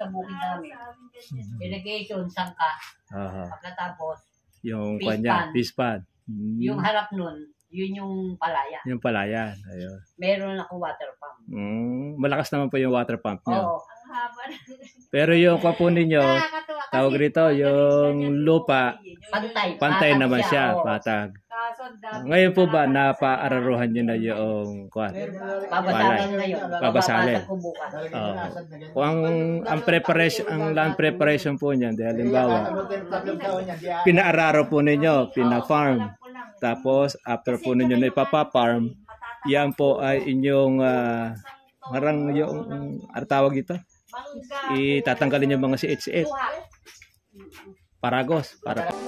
sa bukid namin. Irrigation, sangka. Pagkatapos, yung fish pond. Yung harap nun, yun yung palayan. Yung palayan, ayun. Meron ako water pump. Malakas naman po yung water pump nyo. Oo. Pero yung po ninyo, tawag rito, yung lupa, pantay naman siya, patag. Ngayon po ba, napaararuhan nyo na yung babasalan na yun. Babasalin. Kung ang preparation, ang land preparation po niyan, dahil halimbawa, pinaararo po ninyo, pina-farm. Tapos, after po ninyo na ipapa-farm, yan po ay inyong, marang yung, tawag ito? Itatanggalin yung mga CHF. Paragos.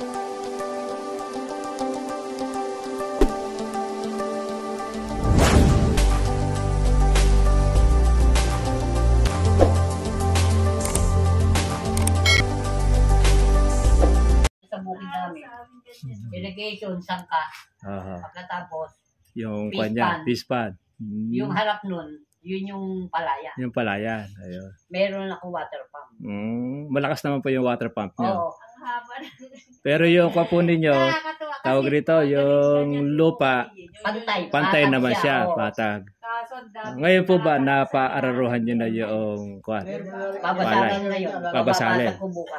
Sa bukid namin. Irrigation, sangka. Pagkatapos, yung fish pond. Yung harap nun, yun yung palayan. Yung palayan, ayun. Meron ako water pump. Malakas naman po yung water pump nyo. Oo. Pero yung po ninyo, tawag rito, yung lupa, pantay naman siya, patag. Ngayon po ba, napaararuhan nyo na yung babasalan na yun. Babasalin.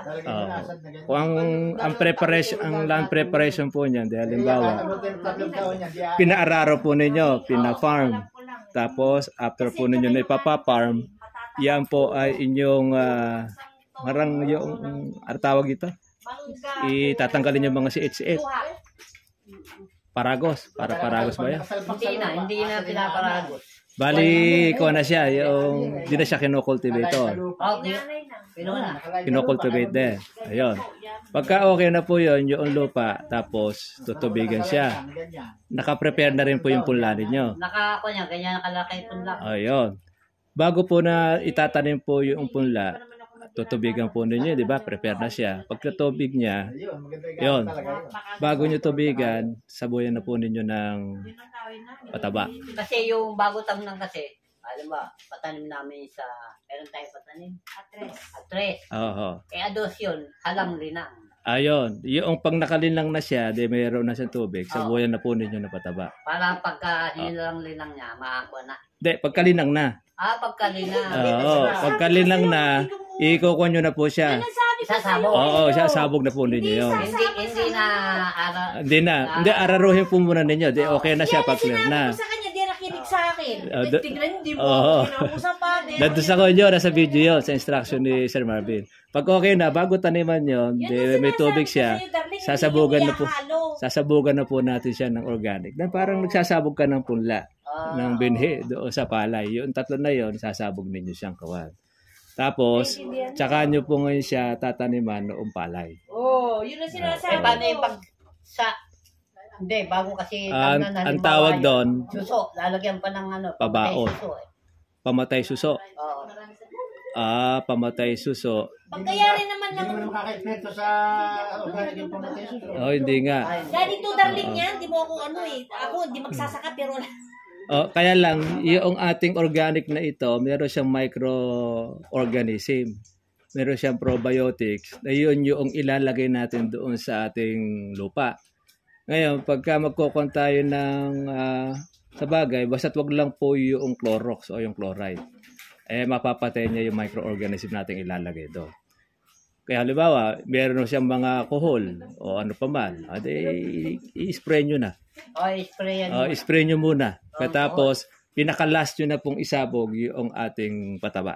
Kung ang preparation, ang land preparation po niyan, dahil halimbawa, pinaararo po ninyo, pina-farm. Tapos, after po ninyo na ipapa-farm, yan po ay inyong, marang yung, tawag ito? Itatanggalin yung mga CHF. Paragos. Paragos ba yan? Hindi na pinaparagos. Bali, kuha na siya. Yung, di na siya kinocultivator. Kinocultivate din. Ayun. Pagka okay na po yun, yung lupa, tapos tutubigan siya. Naka-prepare na rin po yung punla ninyo. Ganyan nakalaki punla. Ayun. Bago po na itatanim po yung punla, tutubigan po ninyo, di ba? Prepare na siya. Pag natubig niya, yun. Bago nyo tubigan, sabuyan na po ninyo ng pataba. Kasi yung bago tamnang kasi, alam ba, patanim namin sa, meron tayo patanim? Atres. Oo. Ados yun, halang linang. Ayun. Yung pag nakalinang na siya, di mayroon na siyang tubig, sabuyan na po ninyo na pataba. Para pagka hinilang linang niya, makakuha na. Di, pagkalinang na. Pagkalinang. Oo. Pagkalinang na, ikukuha nyo na po siya. Sasabog. Oo, sasabog na po ninyo yun. Hindi na Hindi, araruhin po muna ninyo. Di, okay na siya pag clear na. Sa kanya, di nakinig sa akin. Tignan, hindi mo kinausap pa. Nandun sa kanya, nasa video yun, sa instruction ni Sir Marvin. Pag okay na, bago taniman yun, may tubig siya, sasabugan na po natin siya ng organic. Na parang nagsasabog ka ng punla, ng binhi doon sa palay. Yung tatlo na yun, sasabog ninyo siyang kawan. Tapos, tsaka nyo po ngayon siya tataniman noong palay. Yun ang sinasabi ko. Paano yung hindi, bago kasi ang tawag doon, suso, lalagyan pa ng pabaon. Pamatay suso. Oo. Pamatay suso. Pagkayari naman ng... sa organic yung pamatay suso. Hindi nga. Ganito darling yan, di mo ako ako hindi magsasaka pero... Kaya lang, yung ating organic na ito, meron siyang microorganism. Meron siyang probiotics. Na yun yung ilalagay natin doon sa ating lupa. Ngayon, pagka magkukon tayo ng sa bagay, basta't wag lang po yung Clorox o yung chloride. Mapapatay niya yung microorganism natin ilalagay doon. Kaya halimbawa, meron siyang mga kuhol o ano pa man, i-spray nyo na. I-spray nyo muna. Katapos, pinaka-last nyo na pong isabog yung ating pataba.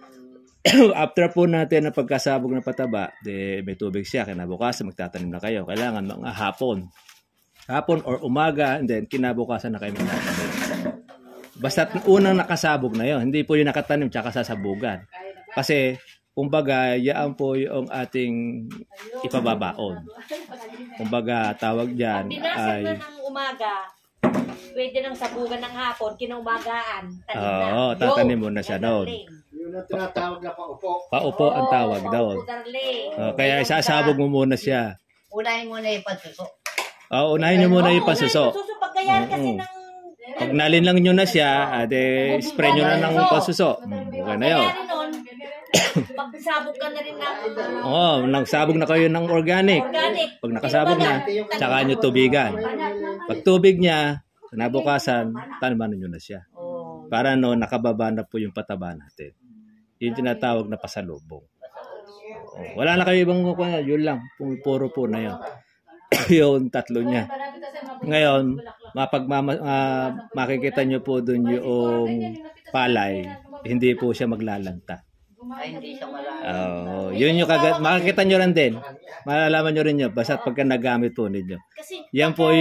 After po natin na pagkasabog ng pataba, may tubig siya. Kinabukasan, magtatanim na kayo. Kailangan mga hapon or umaga, and then kinabukasan na kayo magtatanim. Basta unang nakasabog na yon, hindi po yung nakatanim tsaka sasabugan. Kasi, kumbaga, yaan po yung ating ipababaon. Kumbaga, tawag dyan ay... Binasag na ng umaga, pwede nang sabugan ng hapon, kinaumagaan. Tatanim mo na siya doon. Yun ang tinatawag na paupo. Paupo ang tawag doon. Kaya isasabog mo muna siya. Unahin mo na yung pasuso. Unahin nyo muna yung pasuso. Pagkayari kasi ng... Pag nalinlang nyo na siya, spray nyo na ng pasuso. Okay na yun. Pagsabog ka na rin ng Oo, nagsabog na kayo ng organic. organic. Pag nakasabog na, tsaka nyo tubigan. Pag tubig niya, kinabukasan, taniman nyo na siya. Oh. Para no, nakababa na po yung pataba natin. Yung tinatawag na pasalubong. Wala na kayo ibang kukuha. Yun lang. Puro po na yun. Yung tatlo niya. Ngayon, makikita nyo po dun yung palay. Hindi po siya maglalanta. Ay, hindi siya malala. Yun yung makikita nyo rin din. Malalaman nyo rin yun. Basta pagka nagamit po ninyo. Kasi Yan po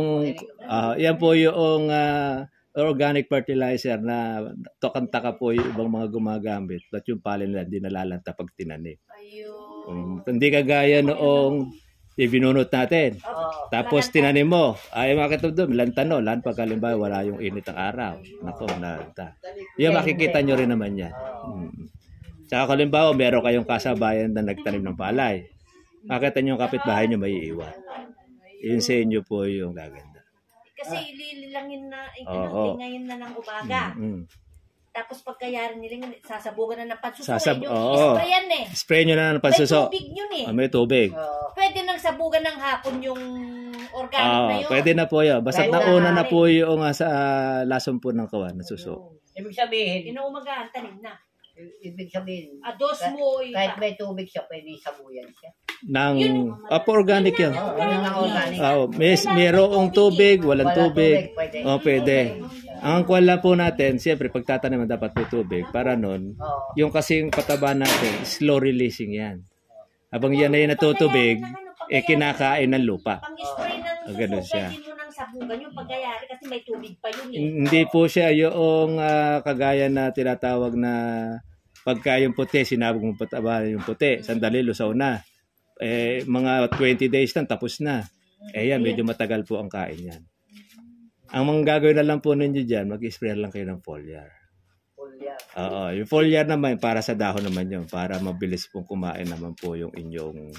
yung organic fertilizer na tokang-taka po yung ibang mga gumagamit. But yung palay nila, hindi nalalanta pag tinanim. Hindi kagaya noong ibinunot natin. Tapos tinanim mo. Ay makita doon, lantano. Lan pag halimbawa wala yung init ng araw. Nako, nalanta. Yan makikita nyo rin naman yan. Saka halimbawa, meron kayong kasabayan na nagtanim ng palay. Makita nyo yung kapitbahay nyo, may iiwan. Yun sa inyo po yung gaganda. kasi ililangin na, Oo. ngayon na ng umaga. Tapos pagkayaran nila, sasabugan na ng pansuso. Oo. Sprayan eh. Spray nyo na ng May pansuso. tubig yun eh. May tubig. Pwede nang sabugan ng hapon yung organic na yun. Pwede na po yun. Basta Kahit nauna na- na po yung sa lason po ng kawan, na suso. Ibig sabihin, Inuumagaan, tanim na. ibig sabihin, Ados mo, kahit may tubig siya, pwede sabuyan siya. Po organic yun. Yun ang organic. Mayroong tubig, walang tubig. pwede. Pwede. Ang kuwala po natin, siyempre pagtatanim dapat may tubig para nun, Oo. yung kasing pataba natin, slow releasing yan. Habang yan ay natutubig, kinakain ng lupa. Pang-spray ng suso, Ganun siya. pwede mo nang sabugan yung pagyayari kasi may tubig pa yun eh. Hindi po siya yung kagaya na tinatawag na pagka yung puti, sinabog mo pataba yung puti, sandali lusaw na. Mga 20 days lang, tapos na. Yan, medyo matagal po ang kain yan. Ang mga gagawin na lang po ninyo dyan, mag-spray lang kayo ng foliar. Pulya. Yung foliar naman, para sa dahon naman yun, para mabilis pong kumain naman po yung inyong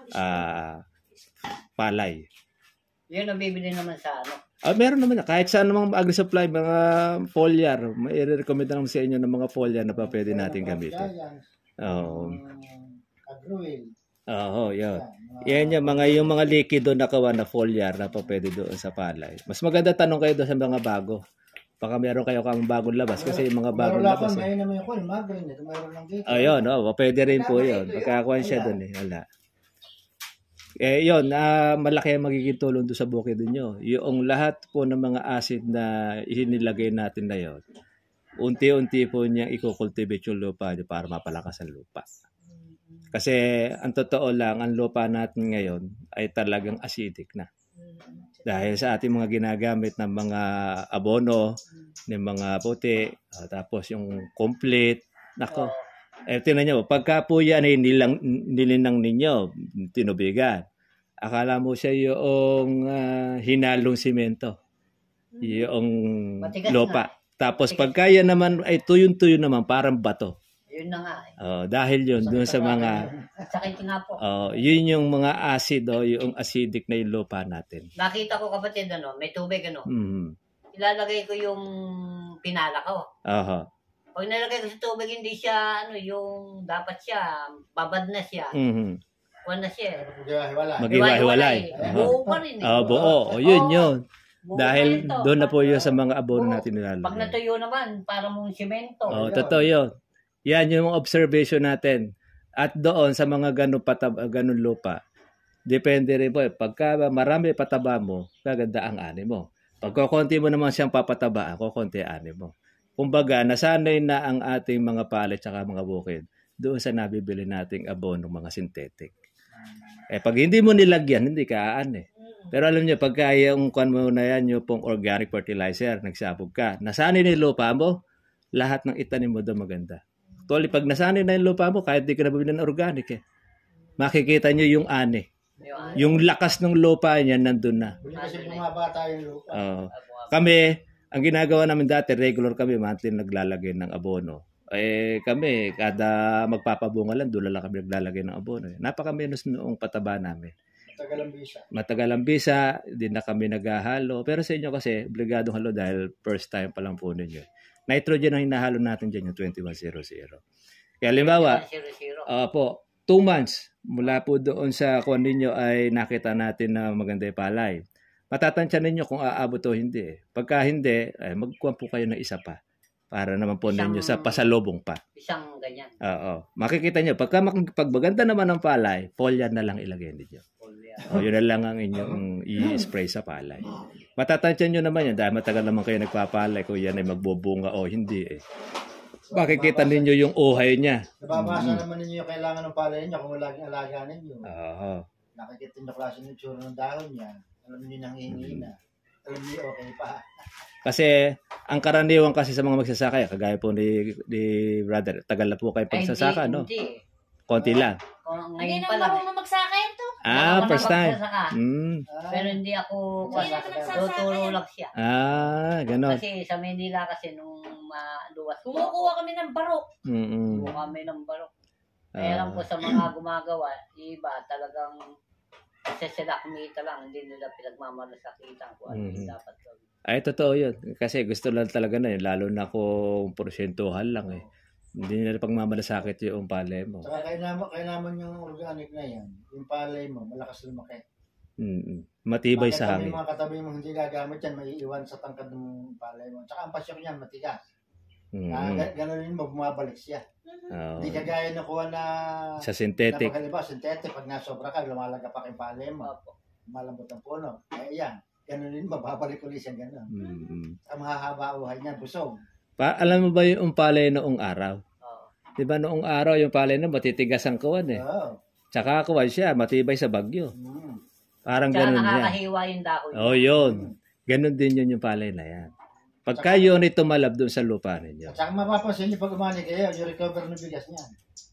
palay. Yun ang bibili naman sa ano. Meron naman, kahit saan namang agri-supply, mga foliar, may i-recommend naman sa inyo ng mga foliar na pa pwede natin gamitin. Oo. Agruel. Yun. Yan yung mga likido na kawan na foliar na pa pwede doon sa palay. Mas maganda tanong kayo doon sa mga bago. Baka meron kayo kang bagong labas kasi yung mga bagong labas. May naman yung kung magrin ito mayroon lang dito. Ayun, pwede rin po yun. Magkakakuha siya doon eh. Wala. Yun, malaki ang magiging tulong doon sa bukid ninyo. Yung lahat po ng mga acid na inilagay natin na yun, unti-unti po niyang i-cultivate yung lupa para mapalakas ang lupa. Kasi ang totoo lang, ang lupa natin ngayon ay talagang acidic na. Dahil sa ating mga ginagamit ng mga abono, ng mga puti, tapos yung complete, nako. Tingnan nyo, pagka po yan ay nilinang ninyo, tinubigan, akala mo siya yung hinalong simento, yung Matigas lupa. Tapos pagka yan naman ay tuyong-tuyo naman, parang bato. Yun na nga. Dahil yun, doon sa mga, Sakit nga po. yun yung mga acid, yung acidic na yung lupa natin. Nakita ko kapatid, may tubig, ilalagay ko yung pinala ko. Pag nalagay ko sa tubig, hindi siya, yung dapat siya, babad na siya. Kuwan na siya. Mag-iwa-hiwalay. Buo pa rin Buo. Yun. Buo Dahil pa rin to. doon na po yun sa mga abono natin nilalagay. Pag natuyo naman, parang mong simento. Totoo yun. Yan yung observation natin. At doon sa mga ganun lupa, depende rin po. Pagka marami pataba mo, gaganda ang ani mo. Pag kukunti mo naman siyang papatabaan, kukunti ang ani mo. Kumbaga, nasanay na ang ating mga palay at mga bukid doon sa nabibili nating abono, mga synthetic. Pag hindi mo nilagyan, hindi ka aani. Pero alam niyo, pagka yung kuwan mo na yan, yung pong organic fertilizer, nagsabog ka, nasanay na yung lupa mo, lahat ng itanim mo doon maganda. Actually, pag nasanay na yung lupa mo, kahit di ka nabibili ng organic makikita nyo yung ani. Yung lakas ng lupa niya, nandun na. Kasi bumabata yung lupa. Kami, ang ginagawa namin dati, regular kami, monthly naglalagay ng abono. Kami, kada magpapabunga lang, doon lang kami naglalagay ng abono. Napaka-minus noong pataba namin. Matagal ang bisa, hindi na kami naghahalo. Pero sa inyo kasi, obligadong halo dahil first time pa lang po ninyo. Nitrogen ang hinahalo natin dyan, yung 2100. Kaya halimbawa, 100. po, 2 months mula po doon sa kuwan ninyo ay nakita natin na maganda yung palay. Matatansya ninyo kung aabot o hindi. Pagka hindi, magkuhan po kayo ng isa pa para naman po ninyo sa pasalubong pa. Isang ganyan. Oo. Makikita nyo, pag maganda naman ng palay, foliar na lang ilagay ninyo. Yun na lang ang inyong i-spray sa palay. Matatansya nyo naman yan dahil matagal naman kayo nagpapalay kung yan ay magbubunga o hindi makikita ninyo yung uhay niya. Nababasa naman ninyo yung kailangan ng palay niya kung laging alaga ninyo. Oo. Nakikita niyo klase ng tsura ng dahon niya. Alam niyo nangihingi na. Alam niyo okay pa. Kasi ang karaniwan kasi sa mga magsasaka, kagaya po ni brother, tagal na po kayo pagsasaka, no? Hindi. Konti lang. Hindi Ngayon na pa lang. marunong magsaka ito. First time. Pero hindi ako Hindi naman nagsasaka tuturo yan. lang siya. Ganon. Kasi sa Manila kasi nung maluwas po Kumukuha kami ng barok. kumuha kami ng barok. Kaya lang po sa mga gumagawa, iba talagang isa sila kumita lang, hindi nila pinagmamalasakitan kung ano yung dapat gawin. Ay, totoo yun. Kasi gusto lang talaga na yun, lalo na kung porsyentuhan lang Hindi nila pagmamalasakit yung palay mo. Saka kailangan yung organic na yan. Yung palay mo, malakas lumaki. Matibay sa hangin. Mga katabi mo hindi gagamit yan, maiiwan sa tangkad ng palay mo. Saka ang pasyon niyan, matigas. Ganun din mo, bumabalik siya. Hindi kagaya nakuha na sa synthetic. Synthetic, pag nasobra ka, lumalaga pa kay palay mo. Malambot ang puno. Yan. Ganun din, mababalik ulit siya ganun. Ang mahahaba uhay niya, busog. Alam mo ba yung palay noong araw? Diba noong araw yung palay na matitigas ang kawan Tsaka kawan siya, matibay sa bagyo. Parang Tsaka ganun yan. nakakahiwa yung dahon. Yun. Ganun din yun yung palay na yan. Pagka yun ay tumalab doon sa lupa ninyo. At saka mapapansin niyo pag umani kayo, yung recover ng bigas niyan.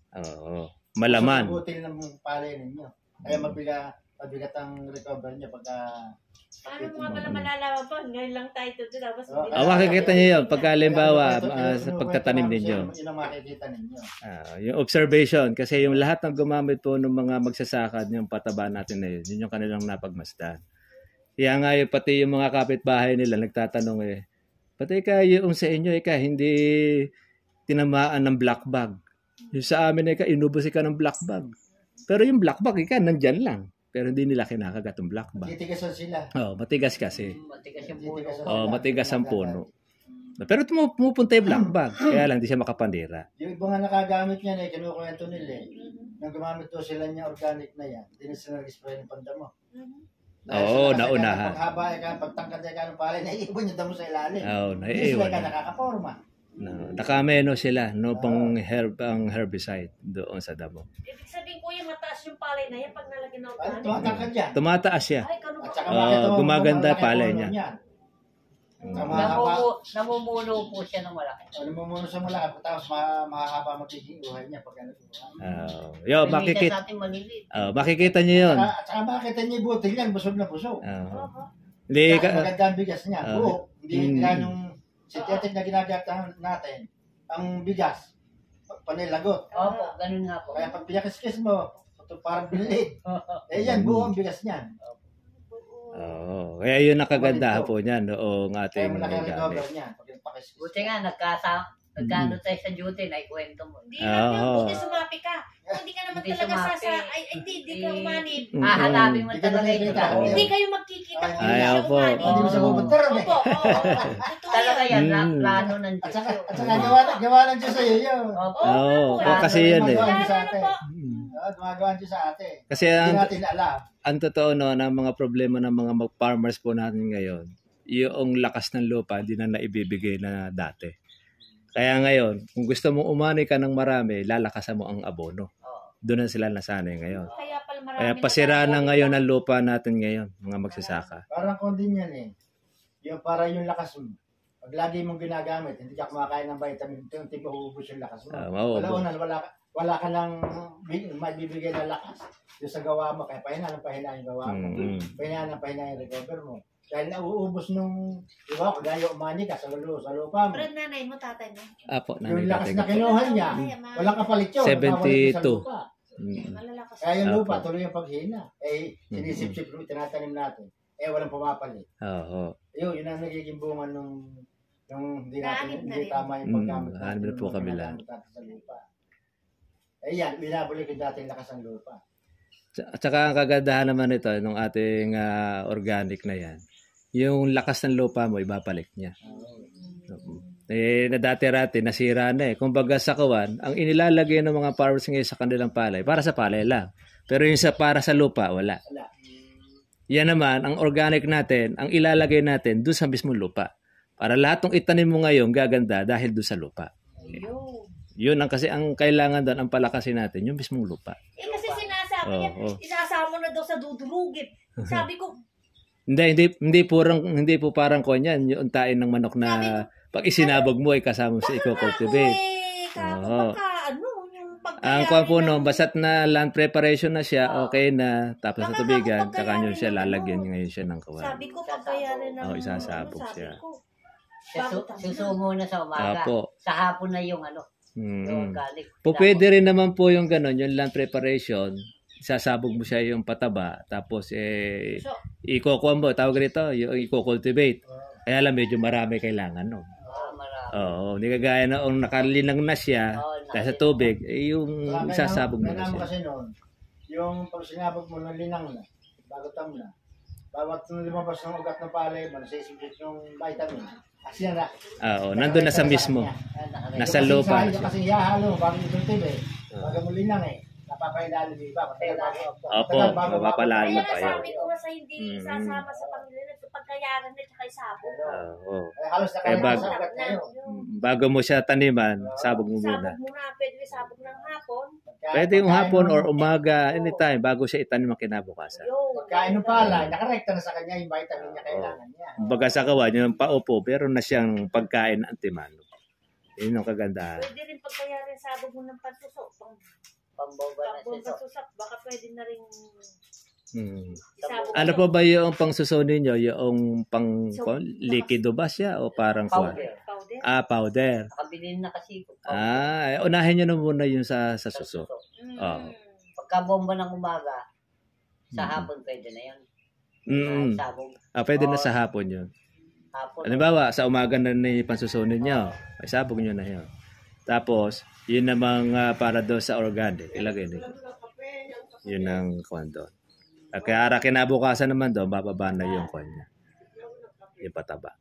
Malaman. Butil ng palay ninyo. Kaya mabigat ang recover niya pagka... Paano mo nga pala malalaman po? Ngayon lang tayo ito. Tapos makikita niyo yun. Pagka halimbawa, sa pagtatanim ninyo. Yun ang makikita ninyo. Yung observation. Kasi yung lahat ng gumamit po ng mga magsasakad, yung pataba natin na yun yung kanilang napagmasdan. Kaya nga yung pati yung mga kapitbahay nila nagtatanong pati yung sa inyo hindi tinamaan ng black bag. Yung sa amin inubos ka ng black bag. Pero yung black bag nandyan lang. Pero hindi nila kinakagat ang black bag. Titigasan sila. Matigas kasi. Matigas yung puno. Matigas ang puno. Pero pumupunta yung black bag. Kaya lang, hindi siya makapandira. Yung iba nga nakagamit niyan kinukwento nila Nang gumamit daw sila niya organic na yan, hindi na sila nag-spray ng pandamo. Naunahan. Paghaba pagtangkad ka ng palay, naiibon yung damo sa ilalim. Naiiwan. Hindi sila ka nakakaporma. Nakameno sila, ang herbicide doon sa damo. ibig sabihin ko mataas yung palay na yan pag nalagyan ng organic. Tumatangkad yan. Tumataas siya. Ay, kanong At saka gumaganda palay niya. Namumuno po siya ng malaki. Namumuno sa malaki, tapos mahahaba magiging uhay niya pag makikita niyo yun. At saka makikita niyo yung butil yan, busog na busog. Maganda ang bigas niya. Hindi ganong synthetic na ginagamit natin. Ang bigas, panilagot. Opo, ganun nga po. Kaya pag pinakis-kis mo, parang bilit. Yan, buo ang bigas niyan. Kaya yun nakagandahan po niya noong ating recover niya. Buti nga, nagkano tayo sa duty, naikwento mo. Hindi lang yan, buti sumapi ka. Kung hindi ka naman Hindi talaga sumapi. hindi ka umanib. Hahanapin mo talaga yung dahon. Hindi kayo magkikita kung hindi Ayaw siya po. umanib. Hindi mo siya pupuntar. Opo. Talaga yan, plano ng At Diyos. saka gawa ng Diyos sa'yo yun. Kasi yun Gumagawa ng Diyos sa atin. Kasi Hindi natin alam. ang totoo ng mga problema ng mga farmers po natin ngayon, yung lakas ng lupa hindi na naibibigay na dati. Kaya ngayon, kung gusto mong umani ka ng marami, lalakasan mo ang abono. Doon na sila nasanay ngayon. Kaya pasira na ngayon ang lupa natin ngayon, mga magsasaka. Parang kondin yan Yung para yung lakas mo. Pag lagi mong ginagamit, hindi ka kumakain ng vitamin, yung tipo uubos yung lakas mo. Wala ka lang maibibigay na lakas. Yung sa gawa mo, kaya pahina yung gawa mo. Pahina yung recover mo. Dahil nauubos nung, diba, kagaya umani ka sa lupa mo. Brad, nanay mo, tatay mo. Apo, Yung lakas na kinuha niya, walang kapalit yun. 72. Kaya yung lupa, tuloy yung paghina. Sinisip-sip, tinatanim natin. Walang pumapalit. Yun ang nagiging bunga nung hindi tama yung paggamit. Hanip na po kabila. Yan, binabalik yung dating lakas ng lupa. At saka ang kagandahan naman ito, nung ating organic na yan, yung lakas ng lupa mo, ibabalik niya. Na dati-rati, nasira na eh. Kumbaga sa kawan, ang inilalagay ng mga farmers ngayon sa kanilang palay, para sa palay lang. Pero yung para sa lupa, wala. Yan naman, ang organic natin, ang ilalagay natin doon sa mismong lupa. Para lahat ng itanim mo ngayon, gaganda dahil doon sa lupa. Yun ang kasi ang kailangan doon, ang palakasin natin, yung mismong lupa. Kasi sinasabi niya, isasama na daw sa dudurugin. Sabi ko, hindi po parang kanyan, yung tain ng manok na pag isinabog mo ay kasama sa i-cultivate. Ang kuha po no, basta't na land preparation na siya, okay na, tapos sa tubigan, kakanyo siya, lalagyan ngayon siya ng kawan. Sabi ko, pagkayarin ng isasabog siya. Susumo na sa umaga. Sa hapon na yung yung organic. Pwede rin naman po yung gano'n, yung land preparation, sasabog mo siya yung pataba, tapos ikukuha mo, tawag rito, yung i-cultivate. Kaya lang medyo marami kailangan, no? Oo, hindi kagaya na kung nakalinang na siya sa tubig, yung sasabog mo na siya. Kasi noon, yung pag sinabog mo ng linang na, bago tam na, bawat lumabas ng ugat ng palay, masisibit yung vitamin. Kasi yan na. Oo, nandun na sa mismo. Nasa lupa. Kasi hahalo, bago yung tibig, bago mo linang napapailalim yung iba. Opo, mapapalalim pa yun. Sabi ko sa hindi sasama sa pamilya na pagkayaran na tsaka isabog. Halos na kayo bago mo siya taniman, sabog mo muna. Sabog muna, pwede sabog ng hapon. Pwede yung hapon or umaga, anytime, bago siya itanim ang kinabukasan. Pagkain ng palay, nakarekta na sa kanya yung vitamin niya kailangan niya. Baga sa kawan, yung paupo, pero na siyang pagkain na antimano. Yun ang kagandahan. Pwede rin pagkayarin sabog mo ng pansuso. Pambomba na siya. Baka pwede na rin ano po ba yung pangsuso ninyo? Yung pang likido ba siya o parang powder? Powder. Nakabilin na kasi. Unahin nyo na muna yung sa suso. Pagkabomba ng umaga, sa hapon pwede na yun. Sabog. Pwede na sa hapon yun. Halimbawa, sa umaga na pansuso ninyo, ay sabog nyo na yun. Tapos, yun namang para doon sa organic, ilagay nyo. Yun ang kwan doon. Kaya kinabukasan naman doon, bababa na yung kwan niya. Yung pataba.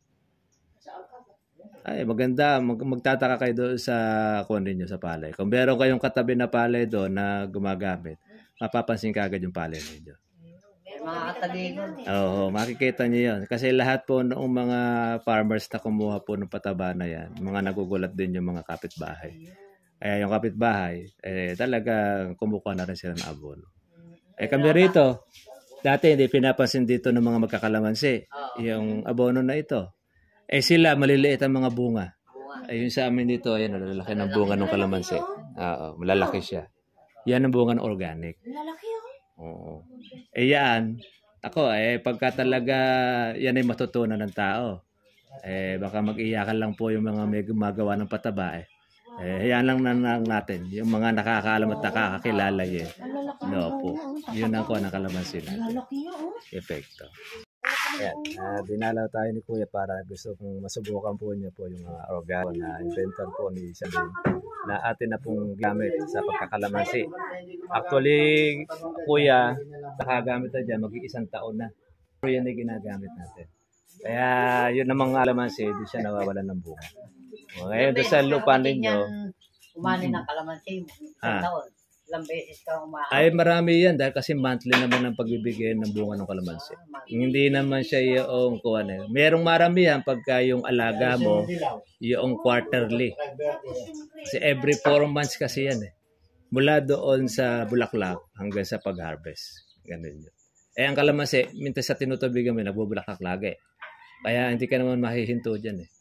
Ay, maganda. Magtataka kayo doon sa kwan ninyo, sa palay. Kung meron kayong katabi na palay doon na gumagamit, mapapansin ka agad yung palay ninyo. Mga katabi doon. Oo, makikita niyo yun. Kasi lahat po noong mga farmers na kumuha po ng pataba na yan, mga nagugulat din yung mga kapitbahay. Kaya yung kapitbahay, talagang kumukuha na rin sila ng abono. Kami rito, dati hindi pinapansin dito ng mga magkakalamansi, yung abono na ito. Sila, maliliit ang mga bunga. Ayun sa amin dito, ayan, malalaki ng bunga ng kalamansi. Oo, malalaki siya. Yan ang bunga ng organic. Malalaki Oo. Yan, ako, pagka talaga yan ay matutunan ng tao, baka mag-iyakan lang po yung mga may gumagawa ng pataba. Yan lang natin, yung mga nakakaalam at nakakakilala yun. No po. Yun ang kuha ng kalamansi natin. Epekto. Ayan, dinalaw tayo ni Kuya para gusto kong masubukan po niya po yung organo na inventor po ni Sabine na atin na pong gamit sa pagkakalamansi. Actually, Kuya, nakagamit na dyan, mag-iisang taon na. Pero yun ay ginagamit natin. Kaya yun namang kalamansi, di siya nawawalan ng bunga. Ngayon, doon sa lupa ninyo, umani ng kalamansi mo. Sa taon. Ilang beses ka umaaw. Ay, marami yan dahil kasi monthly naman ang pagbibigay ng bunga ng kalamansi. Hindi naman siya yung kuwan eh. Merong maramihan pagka yung alaga mo, yung quarterly. Kasi every 4 months kasi yan eh. Mula doon sa bulaklak hanggang sa pag-harvest. Ganun yun. Ang kalamansi, minsan sa tinutubigan mo, nagbubulaklak lagi. Kaya hindi ka naman mahihinto dyan eh.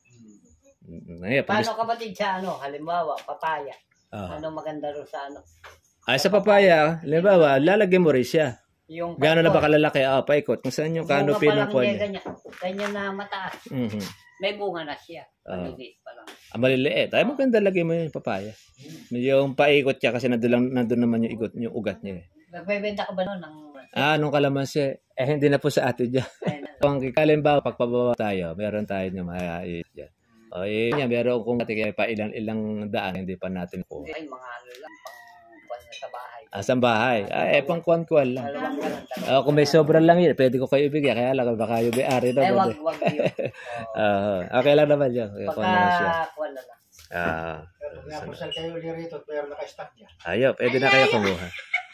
Paano kapatid sa halimbawa, papaya? Ano maganda rin sa sa papaya, halimbawa, lalagyan mo rin siya. Gano'n na ba kalalaki? Paikot. Kung saan yung canopy ng kuwan niya. Ganyan na mataas. May bunga na siya. Maliliit pa lang. Maliliit. Ay, maganda lagyan mo yung papaya. Yung paikot siya kasi nandun naman yung ugat niya. Nagbebenta ka ba nun? Nung kalamansi. Hindi na po sa atin dyan. Kung halimbawa, pagpababa tayo, meron tayo yung mahayait dyan. Meron kung pa ilang daan, hindi pa natin po. Ay, mga lang. sa bahay. Sa bahay. Pang kuwan-kuwan lang. Dalawang ganun. Kung may sobra lang yun, pwede ko kayo ibigay. Kaya lang, baka yung may-ari na. Wag yun. Okay lang naman yun. Pagka-kuwan na lang. Pero napusal kayo ulit rito, pero naka-stack niya. Pwede na kayo kumuha.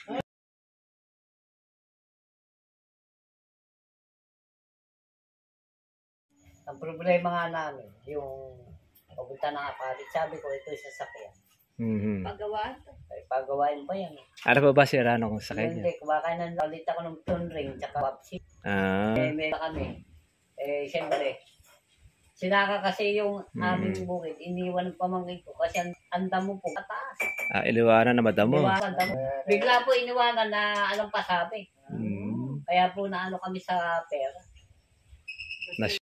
Ang problema nga namin, yung papunta ng aparit, sabi ko, ito yung sasakyan. Pagawaan. Pagawain pa yan. Ano pa ba si Rano kung sa kanya? Hindi, baka nalit ako ng tunring, tsaka wapsi. Meron kami. Siyempre, sinaka kasi yung aming bukid, iniwan ng pamangkin ko kasi ang damo po pataas. Iliwanan na madamo. Bigla po iniwanan na alam pa sabi. Kaya po naano kami sa pera.